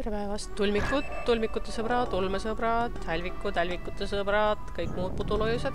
tere päevast, tulmikud, tulmikute sõbrad, ulmesõbrad, hälvikud, hälvikute sõbrad, kõik muud pudulojused.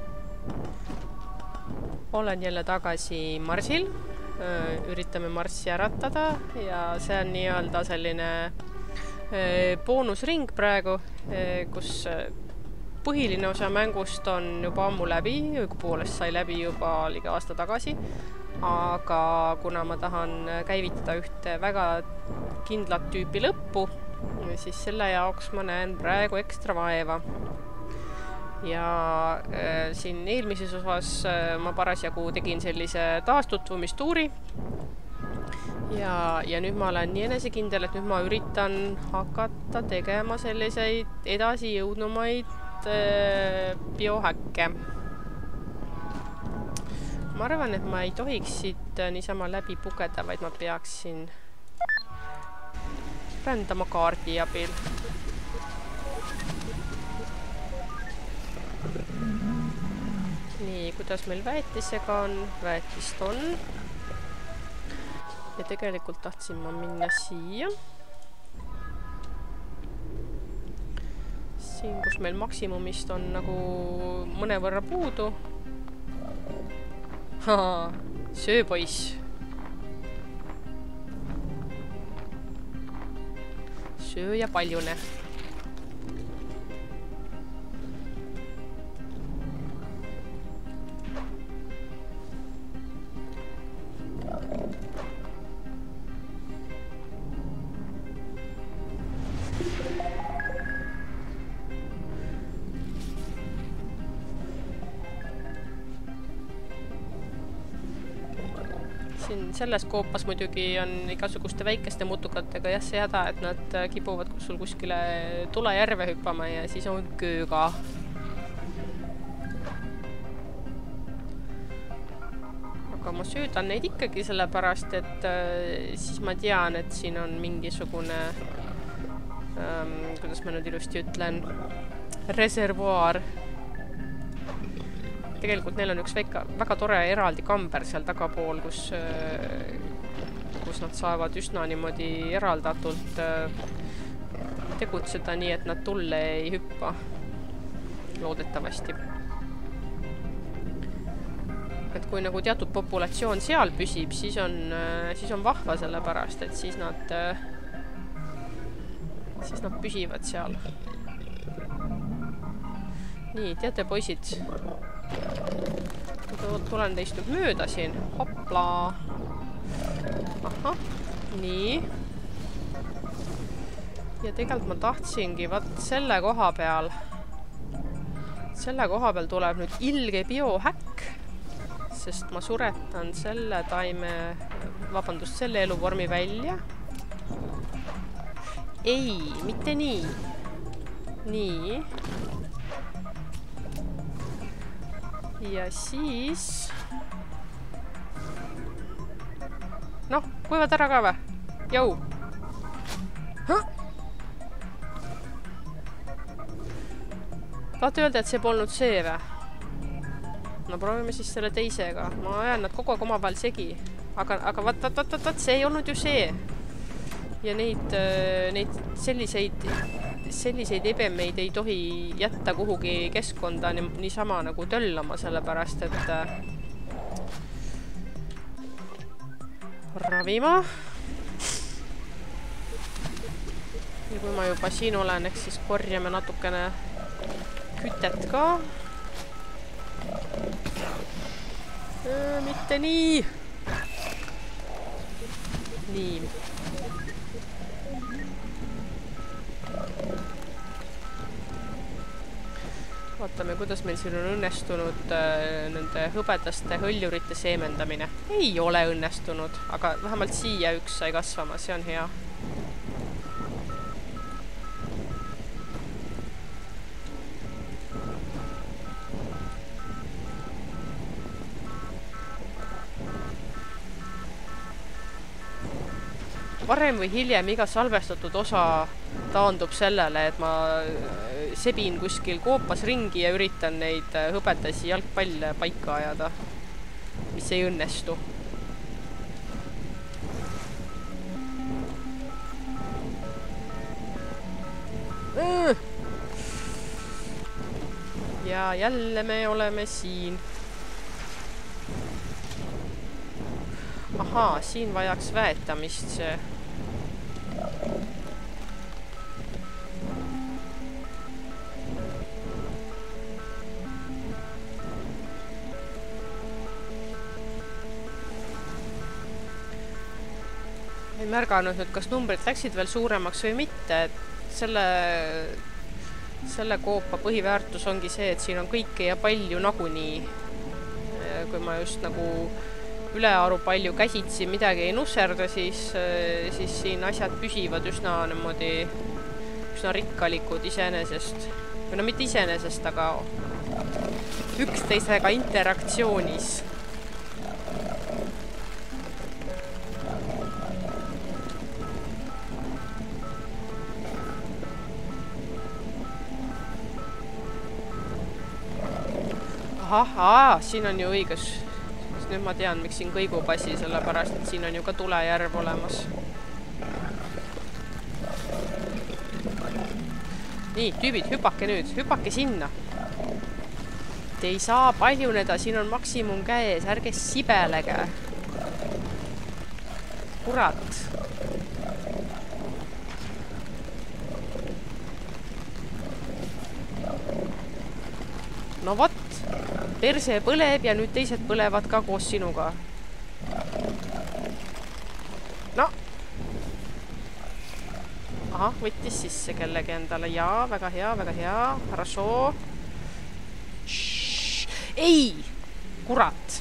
Olen jälle tagasi Marsil. Üritame Marssi äratada ja see on nii-öelda selline boonusring praegu, kus põhiline osa mängust on juba ammu läbi, õigupoolest sai läbi juba ligi aasta tagasi. Aga kuna ma tahan käivitada ühte väga kindlat tüüpi lõppu, siis selle jaoks ma näen praegu ekstra vaeva. Ja siin eelmises osas ma parasjagu tegin sellise taastutvumistuuri. Ja nüüd ma olen nii enesekindel, et nüüd ma üritan hakata tegema selliseid edasi jõudnumaid biohäkke. Ma arvan, et ma ei tohiks siit niisama läbi pugeda, vaid ma peaksin rändama kaardi abil. Nii, kuidas meil väetisega on? Väetist on. Ja tegelikult tahtsin ma minna siia. Siin, kus meil maksimumist on nagu mõnevõrra puudu. Söö poiss. Söö ja paljune. Selles koopas muidugi on igasuguste väikeste mutukatega jah see häda, et nad kipuvad sul kuskile tulejärve hüppama ja siis on kööga. Aga ma söödan neid ikkagi sellepärast, et siis ma tean, et siin on mingisugune, kuidas ma nüüd ilusti ütlen, reservuaar. Tegelikult neil on üks väga tore eraldi kamber seal tagapool, kus nad saavad üsna niimoodi eraldatult tegutseda nii, et nad tulle ei hüppa. Loodetavasti. Et kui nagu teatud populatsioon seal püsib, siis on vahva sellepärast, et siis nad püsivad seal. Nii, teate poisid, tulen teist nüüd mööda siin. Hopla. Aha, nii. Ja tegelikult ma tahtsingi selle koha peal tuleb nüüd ilge biohäkk, sest ma suretan selle selle eluvormi välja. Ei, mitte nii. Nii. Ja siis... Noh, kuivad ära ka või? Jau! Tahate öelda, et see polnud see või? No proovime siis selle teisega. Ma ajan nad kogu aeg oma vahel segi. Aga vaat, see ei olnud ju see. Ja neid selliseid ebemeid ei tohi jätta kuhugi keskkonda niisama nagu töllama, sellepärast, et ravima. Ja kui ma juba siin olen, eks siis korjame natukene kütet ka. Mitte nii. Nii. Vaatame, kuidas meil siin on õnnestunud nende hõbedaste hõljurite seemendamine. Ei ole õnnestunud, aga vähemalt siia üks sai kasvama, see on hea. Varem või hiljem iga salvestatud osa taandub sellele, et ma sebin kuskil koopas ringi ja üritan neid hõbedasi jalgpalle paika ajada, mis ei õnnestu. ja jälle me oleme siin. Ahaa, siin vajaks väetamist see. Ei märganud nüüd, kas numbrid läksid veel suuremaks või mitte, et selle koopa põhiväärtus ongi see, et siin on kõike ja palju nagunii. Kui ma just nagu ülearu palju käsitsi midagi ei nusserda, siis siin asjad püsivad üsna rikkalikud iseenesest. Või no mitte iseenesest, aga üksteisega interaktsioonis. Ahah, siin on ju õigus. Nüüd ma tean, miks siin kõigub asi, sellepärast, et siin on ju ka tulejärv olemas. Nii, tüübid, hüpake nüüd, hüpake sinna. Te ei saa paljuneda, siin on maksimum käes, ärge sibelege. Kurat. No vot. Perse põleb ja nüüd teised põlevad ka koos sinuga. No. Aha, võttis sisse kellegi endale. Jaa, väga hea, väga hea. Хорошо. Ei! Kurat!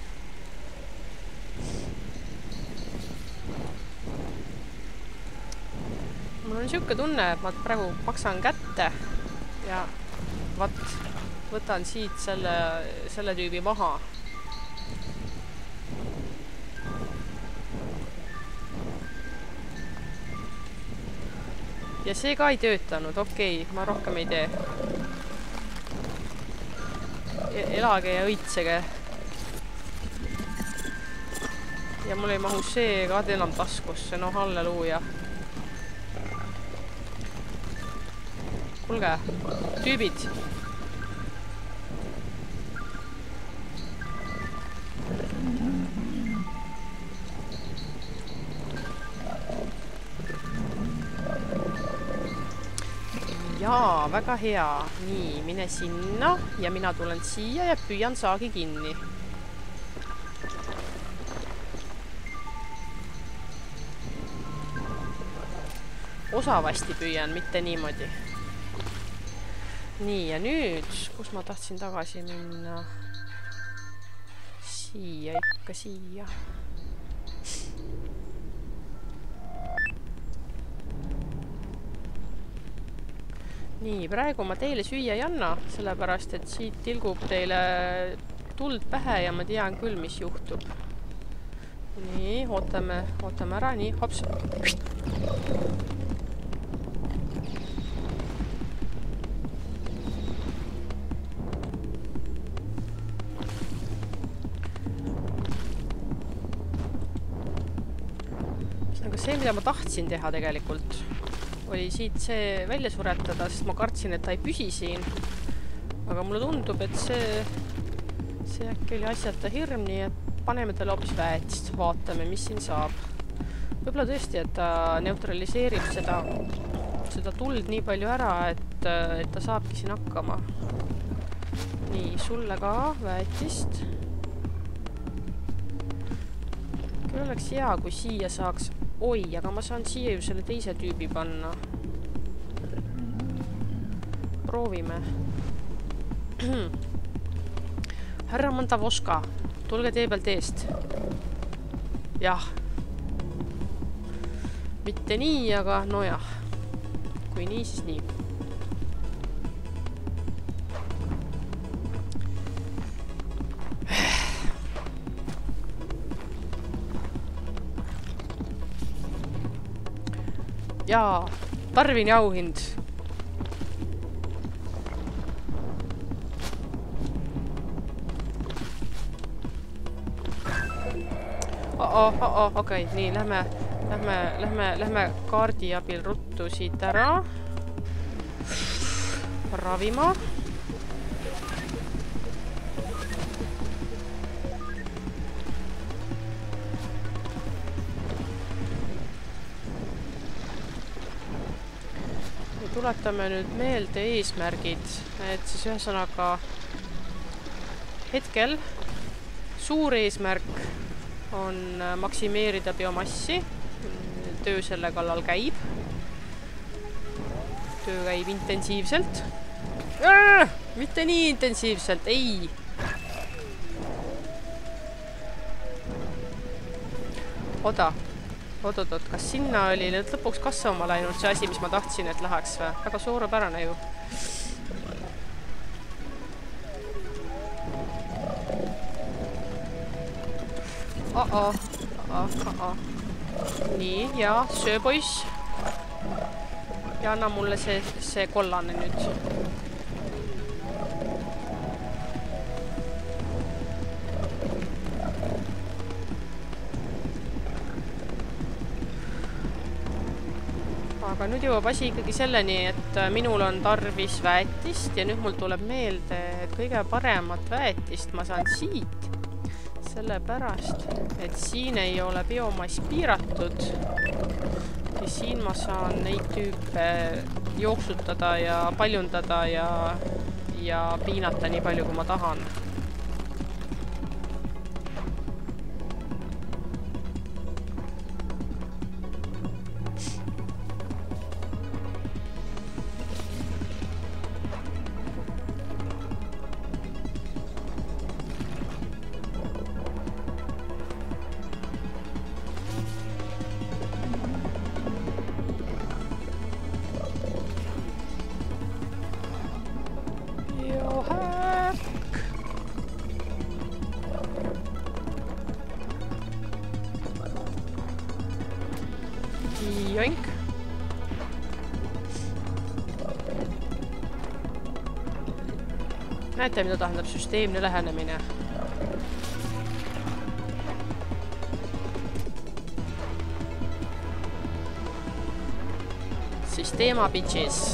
Mul on siuke tunne, et ma praegu maksan kätte ja võtan siit selle tüübi maha. Ja see ka ei töötanud, okei, ma rohkem ei tee. Elage ja õitsege. Ja mul ei mahu see ka enam taskusse, no halleluuja. Kulge, tüübid. Jaa, väga hea. Nii, mine sinna ja mina tulen siia ja püüan saagi kinni. Osavasti püüan, mitte niimoodi. Nii, ja nüüd, kus ma tahtsin tagasi minna? Siia, ikka siia. Nii, praegu ma teile süüa ei anna, sellepärast, et siit tilgub teile tuld pähe ja ma tean küll, mis juhtub. Nii, ootame ära, nii, hops. See, mida ma tahtsin teha tegelikult, oli siit see välja suretada, sest ma kartsin, et ta ei püsi siin. Aga mulle tundub, et see äkki oli asjata hirm, nii et paneme talle hoopis väetist, vaatame, mis siin saab. Võib-olla tõesti, et ta neutraliseerib seda tuld nii palju ära, et ta saabki siin hakkama. Nii, sulle ka väetist. Küll oleks hea, kui siia saaks... Oi, aga ma saan siia ju selle teise tüübi panna. Proovime. Härra Mandavoska, tulge tee pealt eest. Jah. Mitte nii, aga nojah. Kui nii, siis nii. Jaa, tarvin jauhind. Okei, nii, lähme kaardi abil ruttu siit ära. Ravima. tuletame nüüd meelde eesmärgid, et siis ühesõnaga hetkel suur eesmärk on maksimeerida biomassi. Töö selle kallal käib. Töö käib intensiivselt. Mitte nii intensiivselt, ei! Oot, kas sinna oli nüüd lõpuks kasvama läinud see asi, mis ma tahtsin, et läheks või? Väga suurepärane ju. Nii, ja söö poiss. Ja anna mulle see kollane nüüd. Aga nüüd jõuab asi ikkagi selleni, et minul on tarvis väetist ja nüüd mul tuleb meelde, et kõige paremat väetist ma saan siit. Sellepärast, et siin ei ole biomass piiratud ja siin ma saan neid tüüpe jooksutada ja paljundada ja piinata nii palju, kui ma tahan. Joink. Näete, mida tähendab süsteemne lähenemine. Süsteema bitches.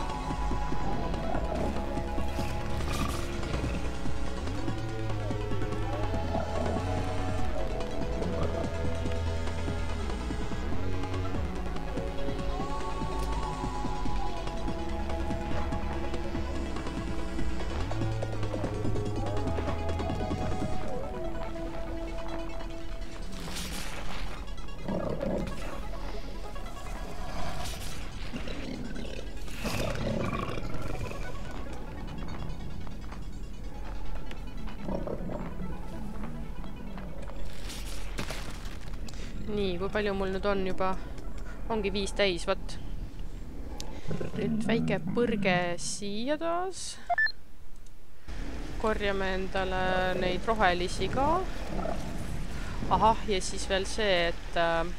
Nii, kui palju mul nüüd on juba? Ongi 5 täis, võt. Nüüd väike põrge siia taas. Korjame endale neid rohelisi ka. Ahah, ja siis veel see, et...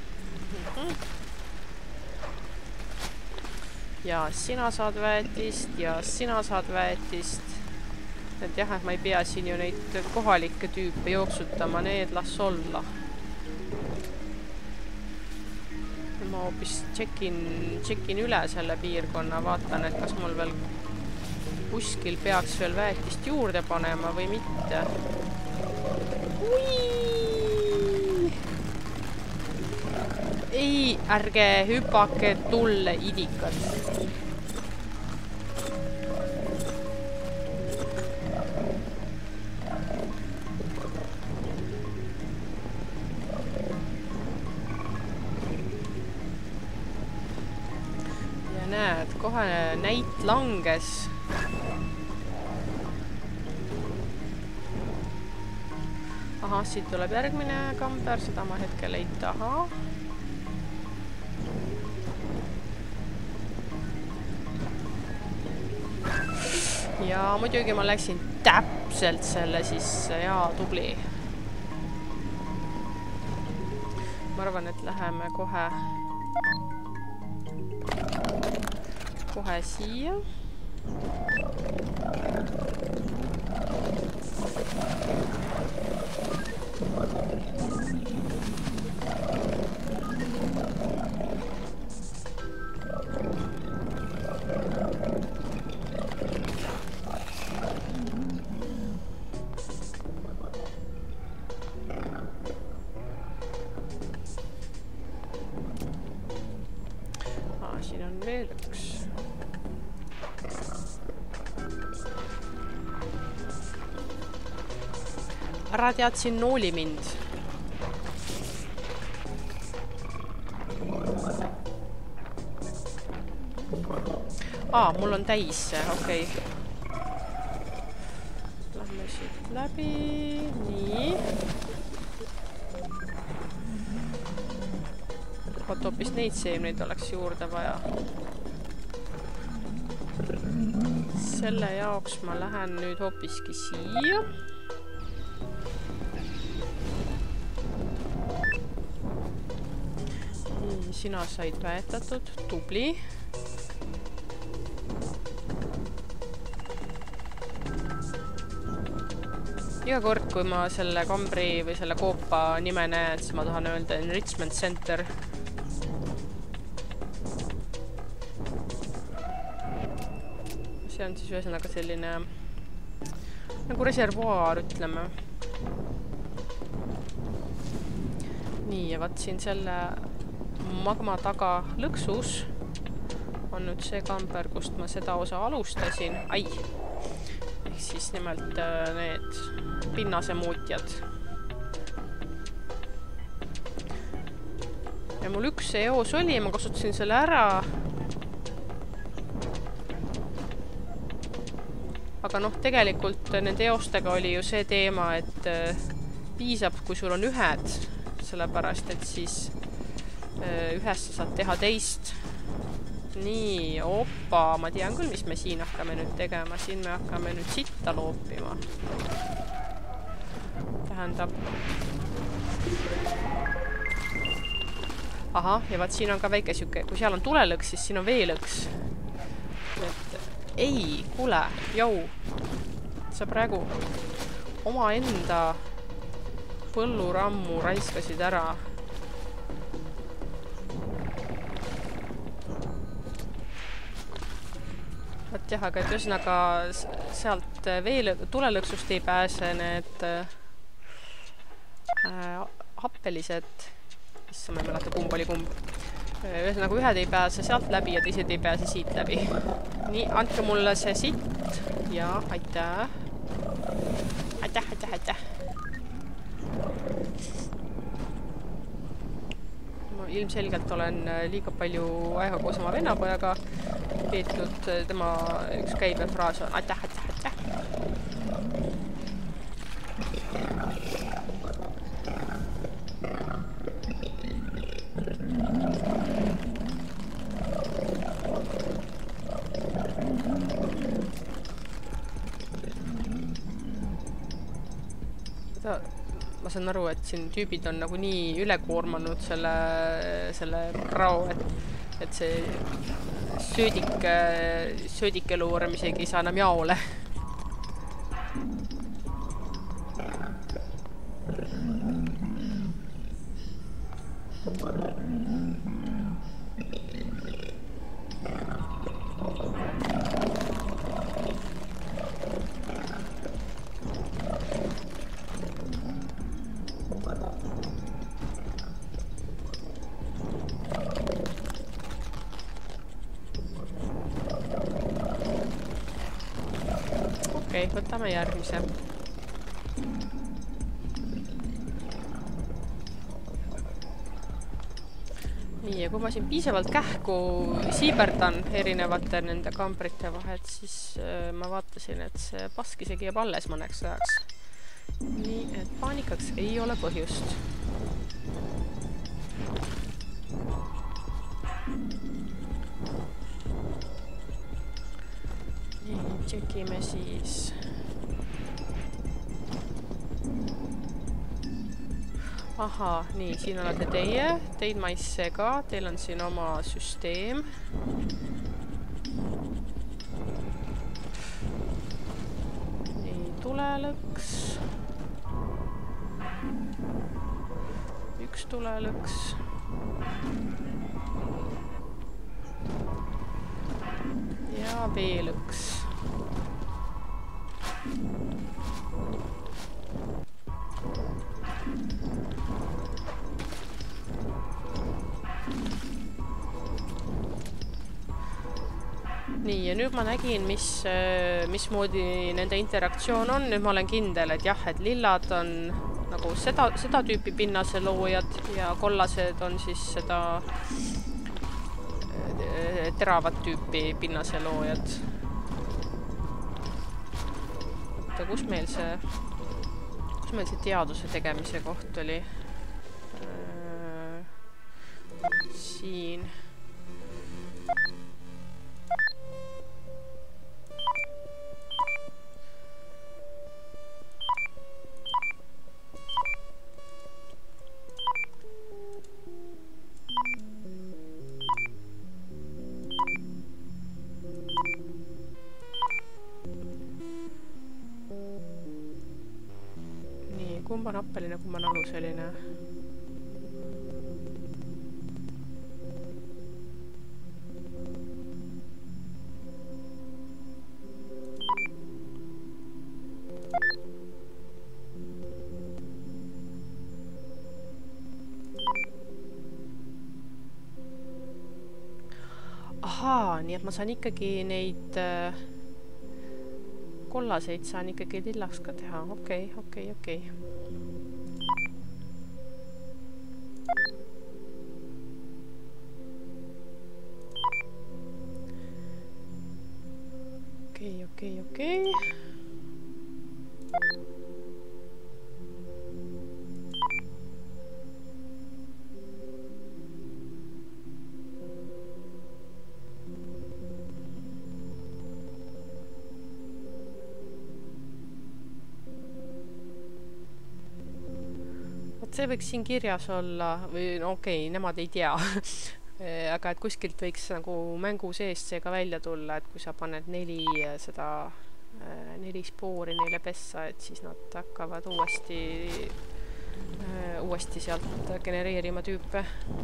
Ja sina saad väetist ja sina saad väetist. Et jah, et ma ei pea siin ju neid kohalikke tüüpe jooksutama, need las olla. Ma hoopis tšekin üle selle piirkonna, vaatan, et kas mul veel kuskil peaks veel väetist juurde panema või mitte. Ei, ärge hüpake tulle, idikad. Näed, kohe näit langes. Aha, siit tuleb järgmine kamber, seda ma hetkel ei taha. Ja muidugi ma läksin täpselt selle sisse, jaa, tubli. Ma arvan, et läheme kohe siia. Siin on veel üks. ära teadsin nooli mind. Mul on täis see, okei. Lähme siit läbi, nii. Vaat hoopis neid seemneid oleks juurde vaja. Selle jaoks ma lähen nüüd hoopiski siia. Nii, sina said väetatud, tubli. Iga kord, kui ma selle kambri või selle koopa nime näen, siis ma tahan öelda Enrichment Center. See on siis ühesõnaga selline nagu reservuaar, ütleme. Nii, ja vaat siin selle magma taga lõksus on nüüd see kamber, kust ma seda osa alustasin. Ai! Ehk siis nimelt need pinnasemuutjad. Ja mul üks eos oli, ma kasutasin selle ära. Aga noh, tegelikult nende eostega oli ju see teema, et piisab, kui sul on ühed, sellepärast, et siis ühest sa saad teha teist. Nii, opa, ma tean küll, mis me siin hakkame nüüd tegema. Siin me hakkame nüüd sitta loopima. Tähendab. Aha, ja vaat siin on ka väike süke. Kui seal on tulelõks, siis siin on veelõks. Et ei, kuule, jau. Sa praegu oma enda põllurammu raiskasid ära. Jah, aga et ühesõnaga sealt tulelõksust ei pääse need happelised, issa ma ei mäleta, kumb oli kumb. Ühesõnaga ühed ei pääse sealt läbi ja teised ei pääse siit läbi. Nii, andke mulle see sitt ja aitäh. Aitäh. Ma ilmselgelt olen liiga palju aega koos oma vennapojaga peetud, tema üks käibefraas on aitäh. Ma saan aru, et siin tüübid on nagu nii üle koormanud selle rao, et see söödikeluurem isegi ei saa enam jaole. Okei, võtame järgmise. Nii, ja kui ma siin piisavalt kähku siiberdan erinevate nende kambrite vahet, siis ma vaatasin, et see pask isegi jääb alles mõneks ajaks. Nii, et paanikaks ei ole põhjust. Tšekime siis. Aha, nii, siin olete teie. Teid ma ei sega. Teil on siin oma süsteem. Nii, tulelõks. Üks tulelõks. Ja veelõks. nii, ja nüüd ma nägin, mismoodi nende interaktsioon on. Nüüd ma olen kindel, et jah, et lillad on nagu seda tüüpi pinnaseloojad ja kollased on siis seda teravat tüüpi pinnaseloojad. Oota, kus meil see teaduse tegemise koht oli? Siin. Kumba on appeline, kumba on aluseline? Ahaa, nii et ma saan ikkagi neid kollaseid saan ikkagi lillaks ka teha. Okei. Okei. See võiks siin kirjas olla või no okei, nemad ei tea. Aga et kuskilt võiks nagu mängu seest see ka välja tulla, et kui sa paned 4 spoori neile pessa, et siis nad hakkavad uuesti sealt genereerima tüüpe.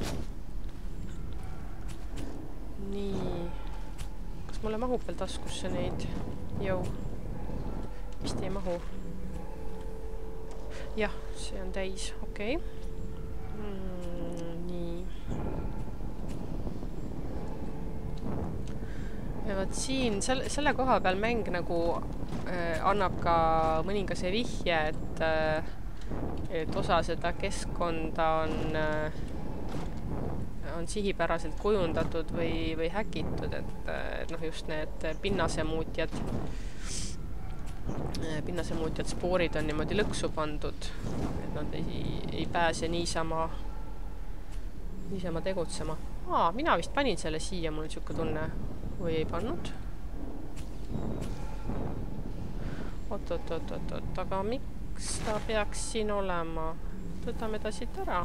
Nii. Kas mulle mahub veel taskusse neid? Jõu. Vist ei mahu. Jah, see on täis. Okei. Nii. Ja võt siin, selle koha peal mäng nagu annab ka mõningase vihje, et osa seda keskkonda on sihipäraselt kujundatud või häkitud, et noh, just need pinnasemuutjad spoorid on niimoodi lõksu pandud, et nad ei pääse niisama tegutsema. Mina vist panin selle siia, mul on siuke tunne, või ei pannud. Oot, aga miks ta peaks siin olema? Võtame ta siit ära.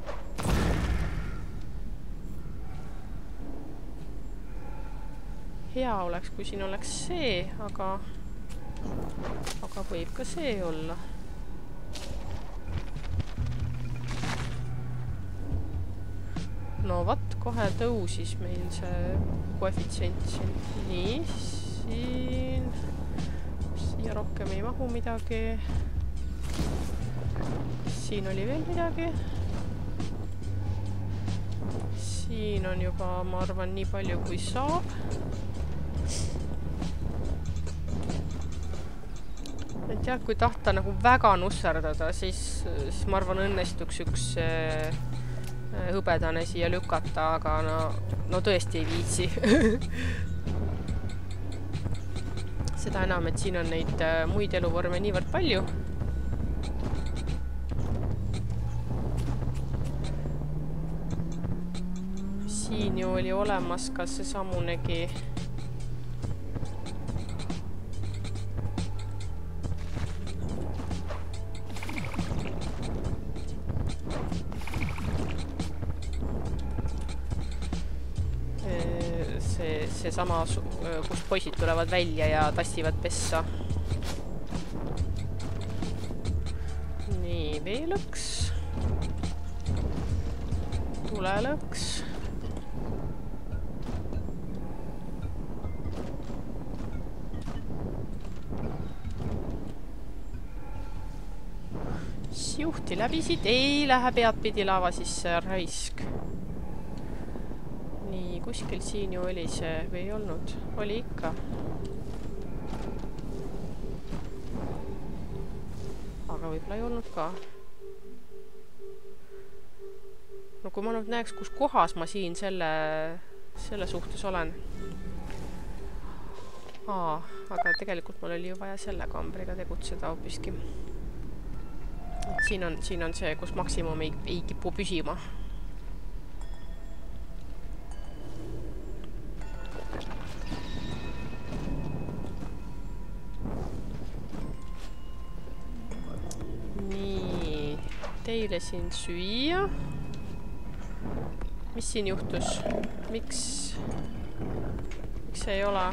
Hea oleks, kui siin oleks see, aga võib ka see olla. No vat, kohe tõusis meil see koefitsient siin. Nii, siia rohkem ei mahu midagi. Siin oli veel midagi. Siin on juba, ma arvan, nii palju kui saab. Et jah, kui tahta nagu väga nusserdada, siis ma arvan õnnestuks üks hõbedane siia lükata, aga no tõesti ei viitsi. Seda enam, et siin on neid muid eluvorme niivõrd palju. Siin ju oli olemas ka see samunegi seesama, kus poisid tulevad välja ja tassivad pessa. Nii, veelõks. Tulelõks. Juhti läbi siit, ei lähe pead pidi laava sisse, raisk. nii, kuskil siin ju oli see või ei olnud? Oli ikka. Aga võib-olla ei olnud ka. No kui ma nüüd näeks, kus kohas ma siin selle suhtes olen. Aga tegelikult mul oli ju vaja selle kambriga tegutseda hoopiski. Siin on see, kus maksimum ei kipu püsima. Nii, teile siin süüa. Mis siin juhtus? Miks ei ole?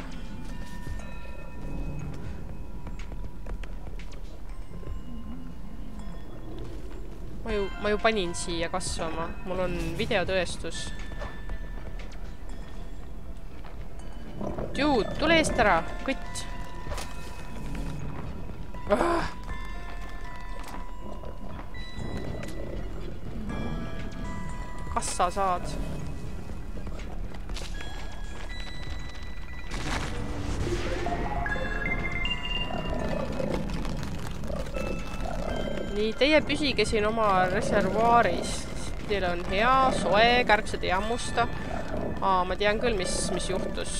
Ma ju panin siia kasvama. Mul on videotõestus. Dude, tule eest ära! Kõtt! Kas sa saad? Nii, teie püsige siin oma reservuaaris. Teil on hea, soe, kärksed ei hammusta. Ma tean küll, mis juhtus.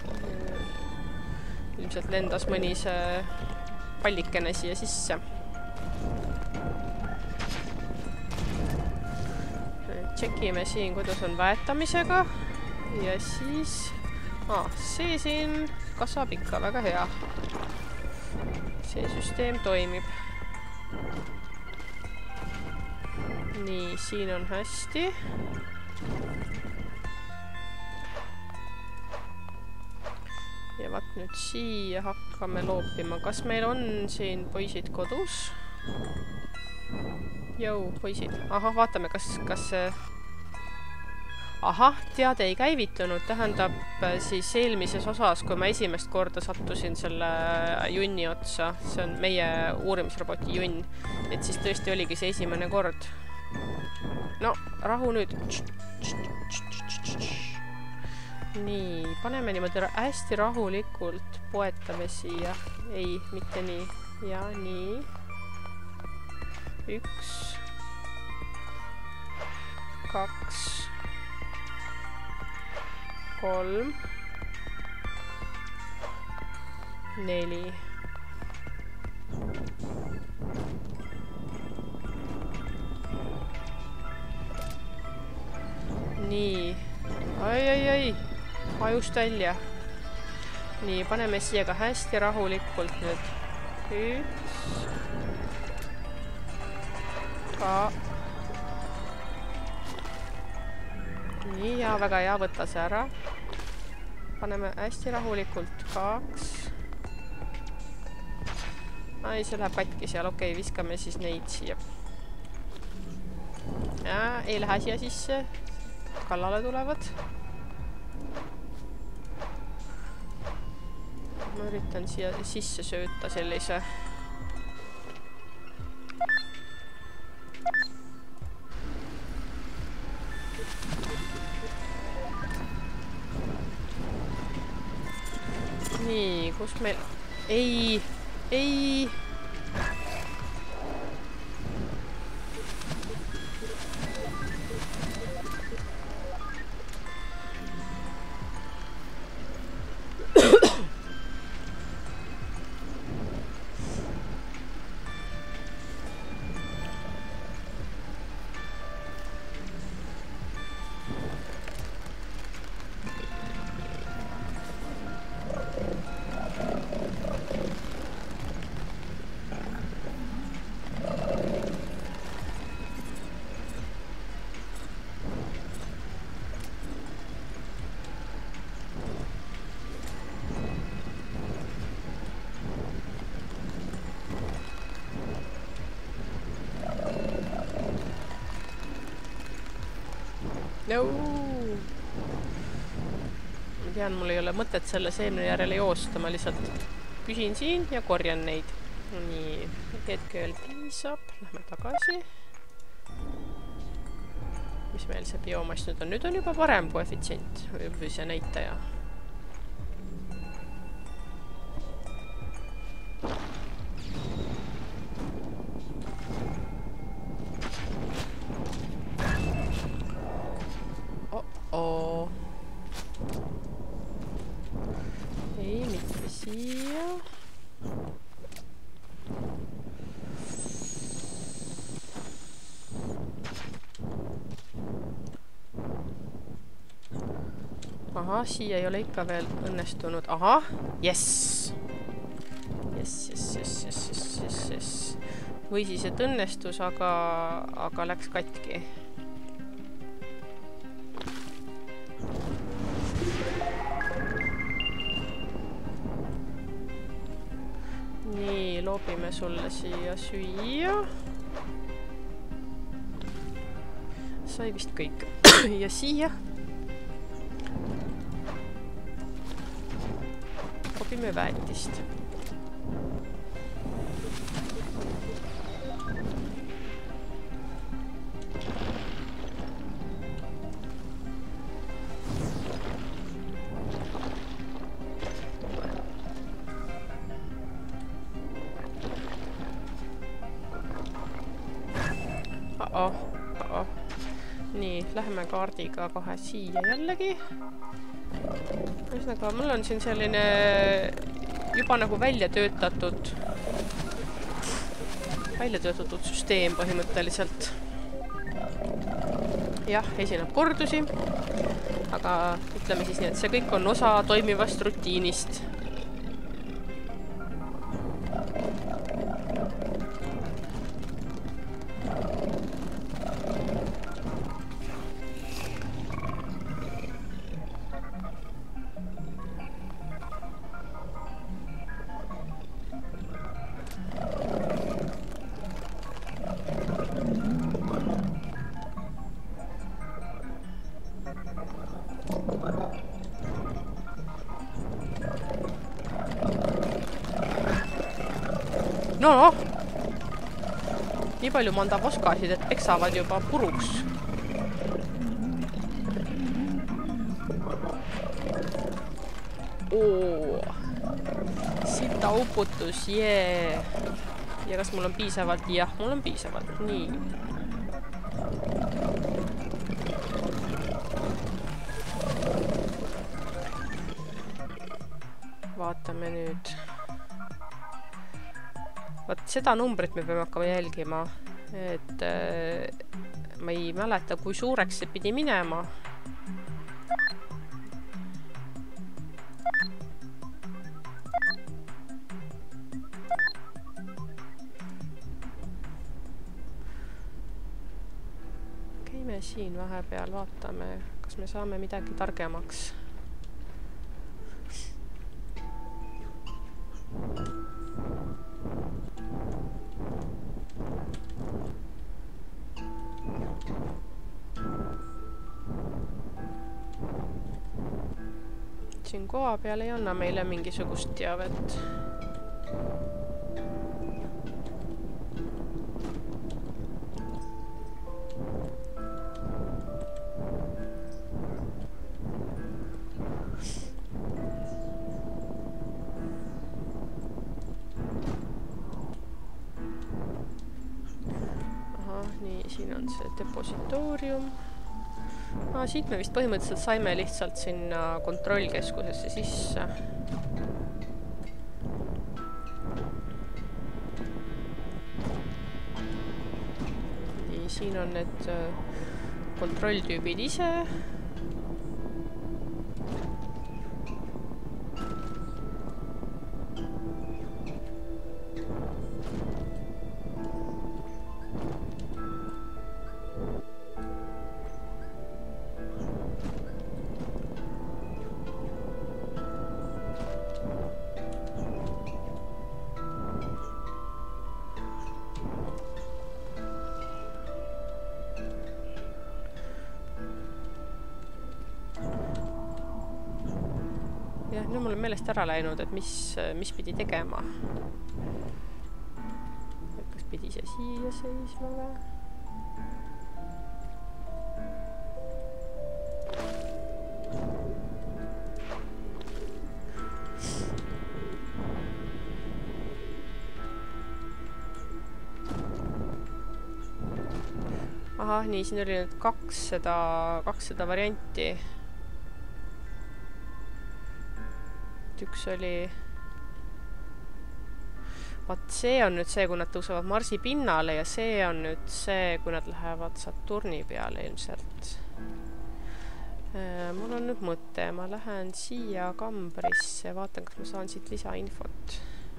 Ilmselt lendas mõni see pallikene siia sisse. Tšekime siin, kuidas on väetamisega. Ja siis... see siin kasvab ikka väga hea. See süsteem toimib. Nii, siin on hästi. Ja vaat nüüd siia hakkame loopima. Kas meil on siin poisid kodus? Jõu, poisid. Vaatame, kas see... teade ei käivitunud. Tähendab siis eelmises osas, kui ma esimest korda sattusin selle junni otsa. See on meie uurimisroboti junn. Et siis tõesti oligi see esimene kord. No, rahu nüüd. Nii, paneme niimoodi hästi rahulikult poetame siia. Ei, mitte nii. Ja nii. 1 2 3 4 nii. Ai. Ajust välja. Nii, paneme siia ka hästi rahulikult nüüd. 1 ka. Nii, ja väga hea, võtta see ära. Paneme hästi rahulikult 2. Ai, see läheb katki seal. Okei, viskame siis neid siia. Ja, ei lähe siia sisse. Kallale tulevad. Ma üritan siia sisse sööta sellise. Nii, kus meil... Ei! No. Ma tean, mul ei ole mõtet selle seemne järele joosta, ma lihtsalt püsin siin ja korjan neid. Nii, hetkel piisab. Lähme tagasi. mis meil see biomass nüüd on. Nüüd on juba parem koefitsient või see näitaja. Ei, mitte siia. Aha, siia ei ole ikka veel õnnestunud. Aha, yes! Yes. Või siis, et õnnestus, aga läks katki. Nii, loobime sulle siia süüa. Sai vist kõik. Ja siia. Loobime väetist. Nii, läheme kaardiga kohe siia jällegi. Ühesõnaga, mul on siin selline juba nagu välja töötatud süsteem põhimõtteliselt. Jah, esineb kordusi, aga ütleme siis nii, et see kõik on osa toimivast rutiinist. No, nii palju mandavoskasid, et peksavad juba puruks. Sita uputus, jee. Ja kas mul on piisavalt? Jah, mul on piisavalt. Nii. Vaatame nüüd. Vaat seda numbrit me peame hakkama jälgima, et ma ei mäleta, kui suureks see pidi minema. Käime siin vahepeal, vaatame, kas me saame midagi targemaks. Siin koha peal ei anna meile mingisugust teavet. Aha, nii, siin on see depositoorium. Siit me vist põhimõtteliselt saime lihtsalt sinna kontrollkeskusesse sisse. Nii, siin on need kontrolltüübid ise. Jah, nüüd mul on meelest ära läinud, et mis pidi tegema. Kas pidi see siia seisma või? ahah, nii, siin oli nüüd 200 varianti. Üks oli... Vaat see on nüüd see, kui nad tõusevad Marsi pinnale ja see on nüüd see, kui nad lähevad Saturni peale ilmselt. Mul on nüüd mõte, ma lähen siia kambrisse, vaatan, kas ma saan siit lisainfot.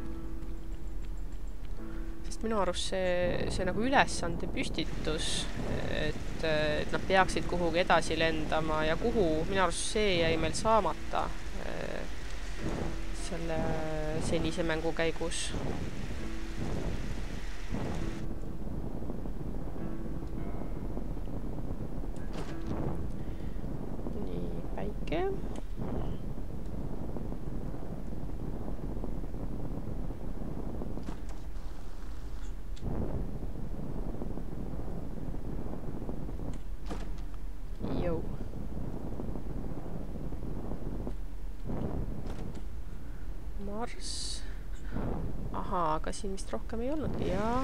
Sest minu arust see nagu ülesande püstitus, et nad peaksid kuhugi edasi lendama ja kuhu, minu arust see jäi meil saamata selle senise mängu käigus. Nii, päike. Jou. Mars. Ahaa, aga siin vist rohkem ei olnud. Jaa.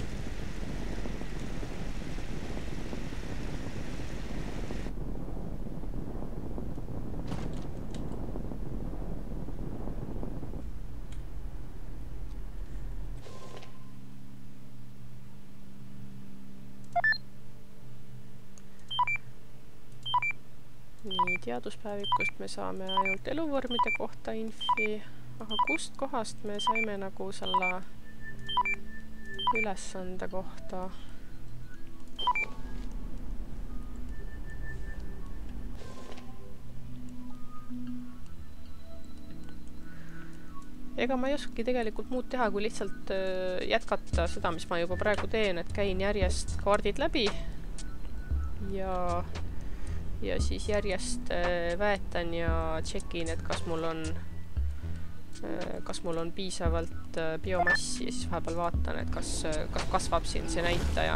Nii, teaduspäevikust me saame ainult eluvormide kohta infi. Aga kust kohast me saime nagu selle ülesande kohta? Ega ma ei oskagi tegelikult muud teha, kui lihtsalt jätkata seda, mis ma juba praegu teen, et käin järjest kaardid läbi ja siis järjest väetan ja tšekin, et kas mul on piisavalt biomassi ja siis vahepeal vaatan, et kas kasvab siin see näitaja.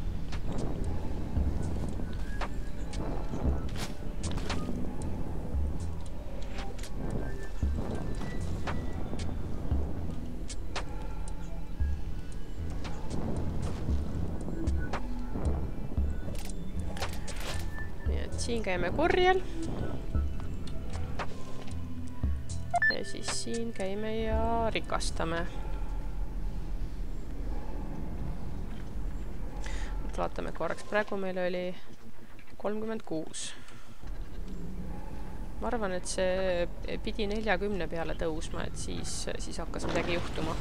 Nii et siin käime korjel. Ja siis siin käime ja rikastame. Vaatame korraks. Praegu meil oli 36. Ma arvan, et see pidi 40 peale tõusma, et siis hakkas midagi juhtuma.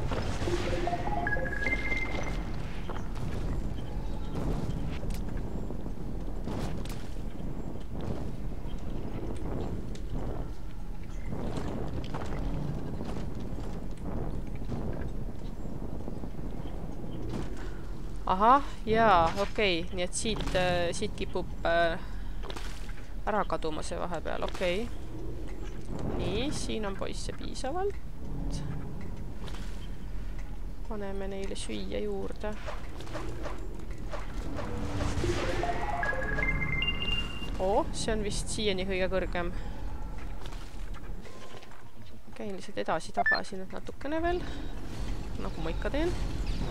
Ahah, jaa, okei. Nii et siit kipub ära kaduma see vahepeal, okei. Nii, siin on poisse piisavalt. Paneme neile süüa juurde. See on vist siiani kõige kõrgem. Käin lihtsalt edasi-tagasi nüüd natukene veel, nagu ma ikka teen.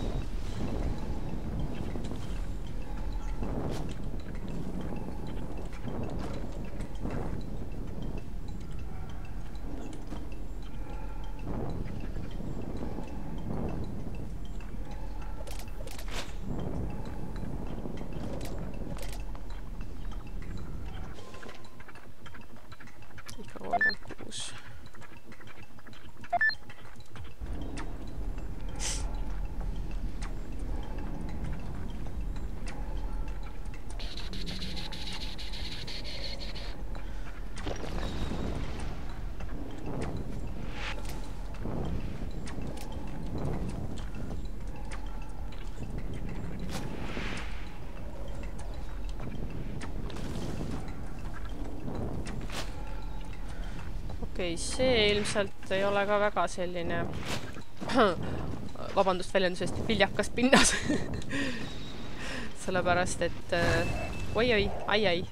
See ilmselt ei ole ka väga selline vabandust väljendusest viljakas pinnas. Sellepärast, et oi-oi, ai-ai.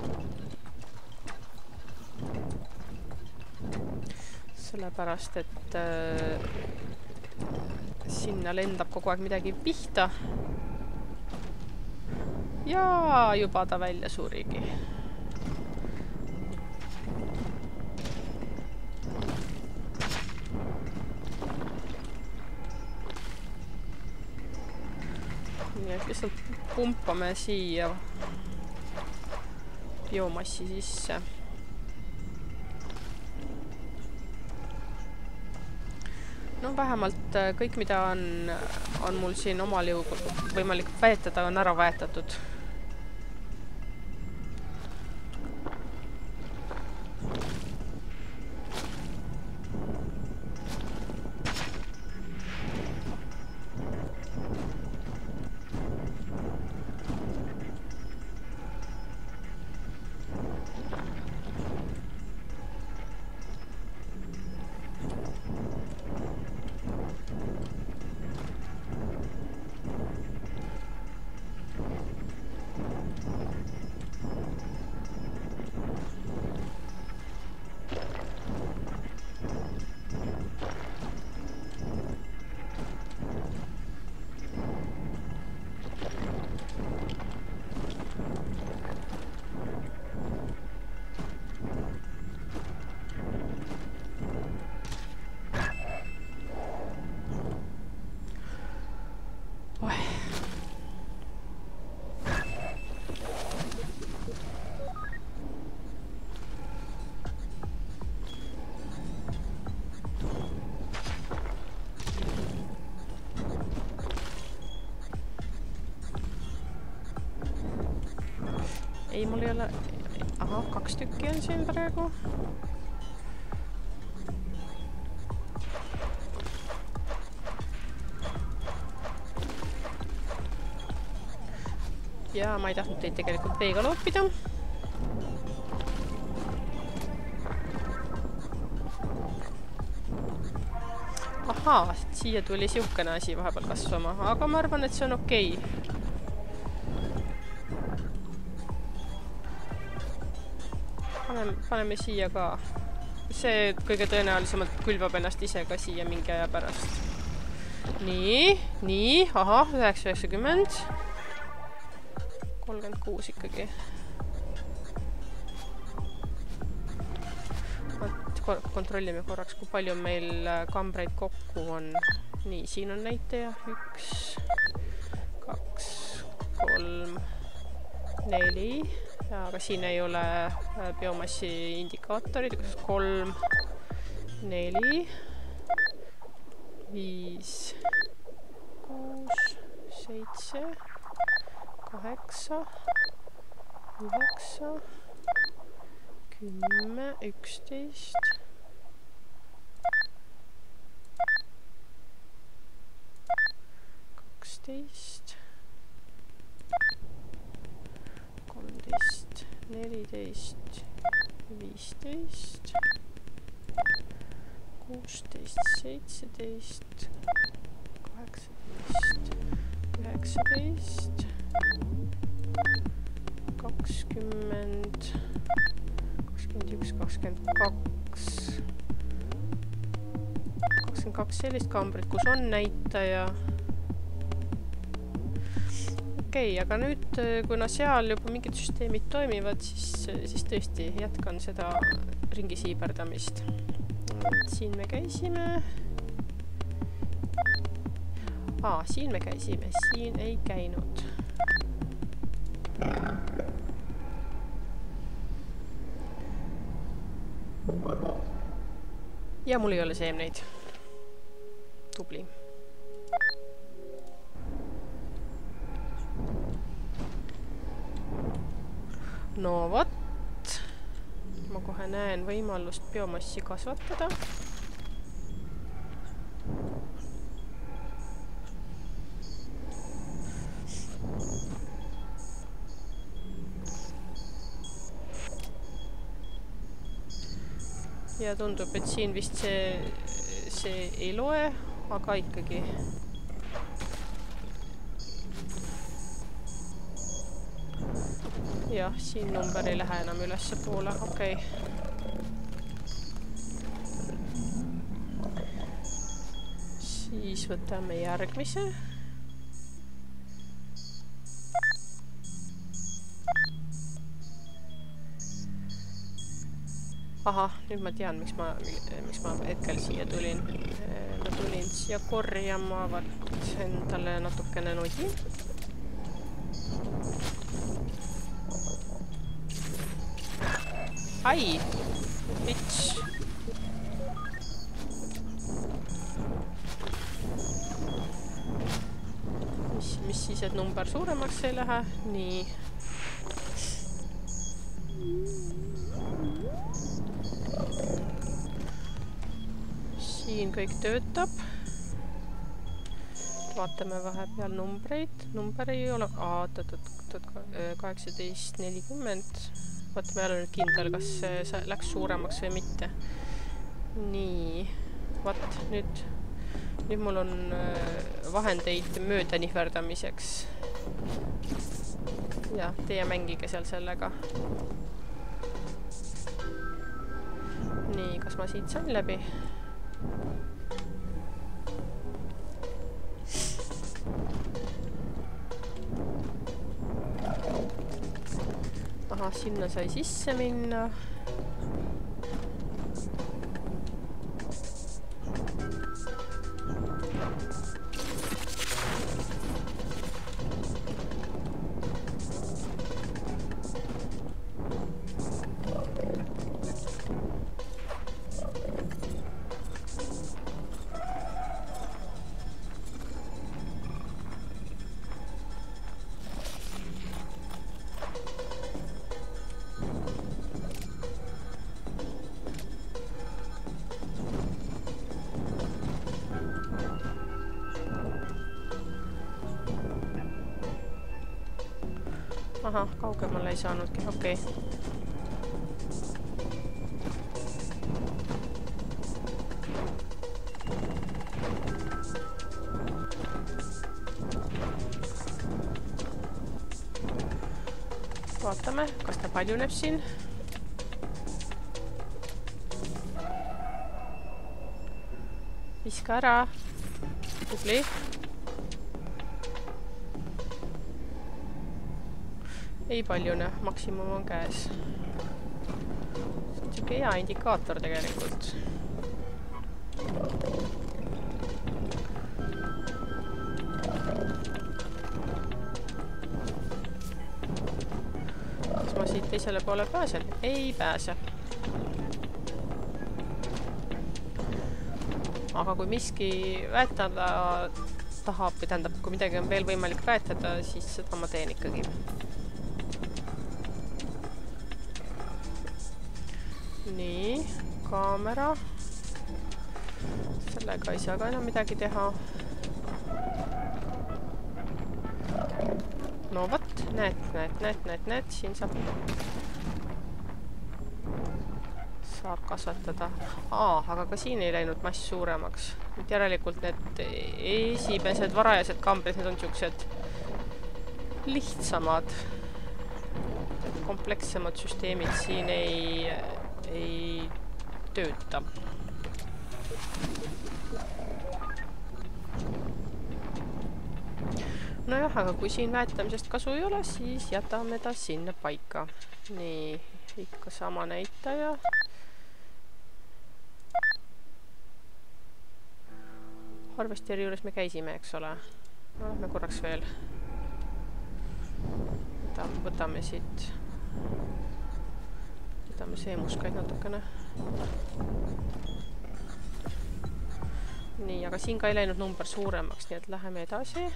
Sellepärast, et sinna lendab kogu aeg midagi pihta. Ja juba ta välja surigi. Nii et lihtsalt pumpame siia biomassi sisse. No vähemalt kõik, mida on mul siin omal jõul võimalik väetada, on ära väetatud. Ei, mul ei ole... Aha, 2 tükki on siin praegu. Ja ma ei tahtnud teid tegelikult veega loopida. Ahaa, siia tuli siukene asi vahepeal kasvama, aga ma arvan, et see on okei. Paneme siia ka. See kõige tõenäolisemalt külvab ennast ise ka siia mingi aja pärast. Nii, aha, 990. 36 ikkagi. Kontrollime korraks, kui palju meil kambreid kokku on. Nii, siin on näitaja. 1, 2, 3, 4. Aga siin ei ole biomassi indikaatorid. 3, 4, 5, 6, 7, 8, 9, 10, 11, 12, 13, 14, 15, 16, 17, 18, 19, 20, 21, 22, 22 sellist kambrit, kus on näitaja. Okei, aga nüüd, kuna seal juba mingid süsteemid toimivad, siis tõesti jätkan seda ringi siiberdamist. Siin me käisime. Siin me käisime, siin ei käinud. Ja mul ei ole seemneid. Tubli. No vot. Ma kohe näen võimalust biomassi kasvatada. Ja tundub, et siin vist see ei loe, aga ikkagi. Jah, siin number ei lähe enam ülesse poole, okei. Siis võtame järgmise. Ahah, nüüd ma tean, miks ma hetkel siia tulin. Ma tulin siia korjama, vaat endale natukene nodi. Ai! Vits! Mis siis, et number suuremaks ei lähe? Nii. Siin kõik töötab. Vaatame vahepeal numbreid. Number ei ole... 1840. Vaatame, ei ole nüüd kindel, kas see läks suuremaks või mitte. Nii. Vaat, nüüd mul on vahendeid mööda nihverdamiseks. Ja, teie mängige seal sellega. Nii, kas ma siit sain läbi? Aha, sinna sai sisse minna. Aha, kaugemale ei saanudki, okei. Vaatame, kas ta paljuneb siin. Viska ära. Tubli. Ei paljune, maksimum on käes. See on siuke hea indikaator tegelikult. Kas ma siit teisele poole pääsen? Ei pääse. Aga kui miski väetada tahab, või tähendab, kui midagi on veel võimalik väetada, siis seda ma teen ikkagi. Nii, kaamera. Sellega ei saa ka enam midagi teha. No võt, näed, siin saab kasvatada. Aga ka siin ei läinud mass suuremaks. Nüüd järelikult need esimesed varajased kambrid, need on siuksed lihtsamad. Komplekssemad süsteemid siin ei tööta. Nojah, aga kui siin väetamisest kasu ei ole, siis jätame ta sinna paika. Nii, ikka sama näitaja. Harvesteri juures me käisime, eks ole. No, lähme korraks veel. Võtame siit. Võtame seemuskaid natukene. Nii, aga siin ka ei läinud number suuremaks, nii et läheme edasi.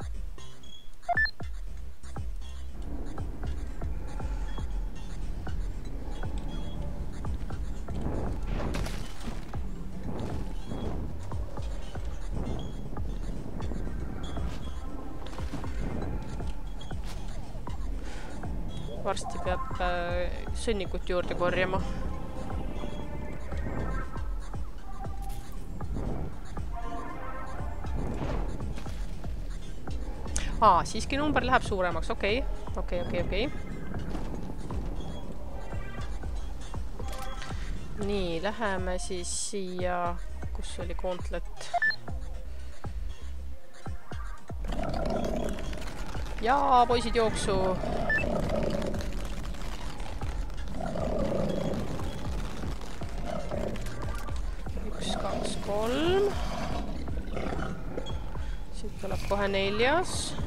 Varsti peab sõnnikut juurde korjama. Siiski number läheb suuremaks, okei. Nii, läheme siis siia, kus oli Gauntlet. Jaa, poisid jooksu! 3. Siit tuleb kohe 4.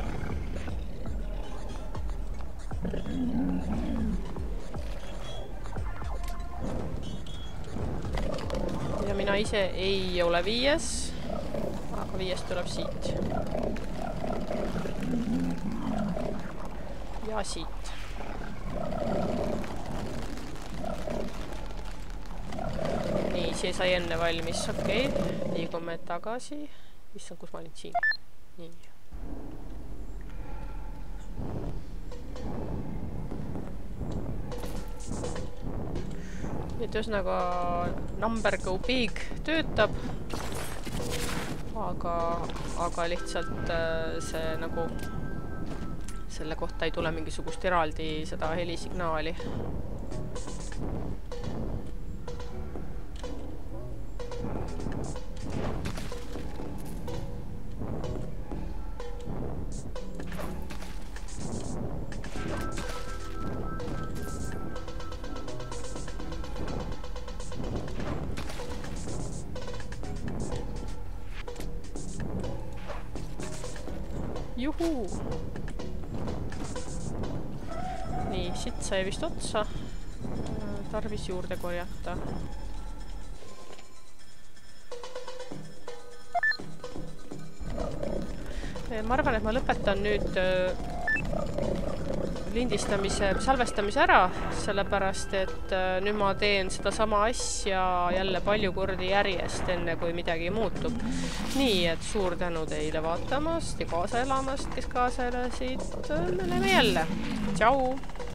Ja mina ise ei ole 5. Aga 5 tuleb siit. Ja siit. Nii, see sai enne valmis. Okei, liigume tagasi. Issand, kus ma olin siin? Nii. Et ühesõnaga number go big töötab, aga lihtsalt see nagu selle kohta ei tule mingisugust eraldi seda helisignaali. Juhuu! Nii, siit sai vist otsa. Tarvis juurde korjata. Ma arvan, et ma lõpetan nüüd lindistamise, salvestamise ära, sellepärast, et nüüd ma teen seda sama asja jälle palju kordi järjest, enne kui midagi muutub. Nii, et suur tänu teile vaatamast ja kaasa elamast, kes kaasa elasid. Me näeme jälle. Tšau!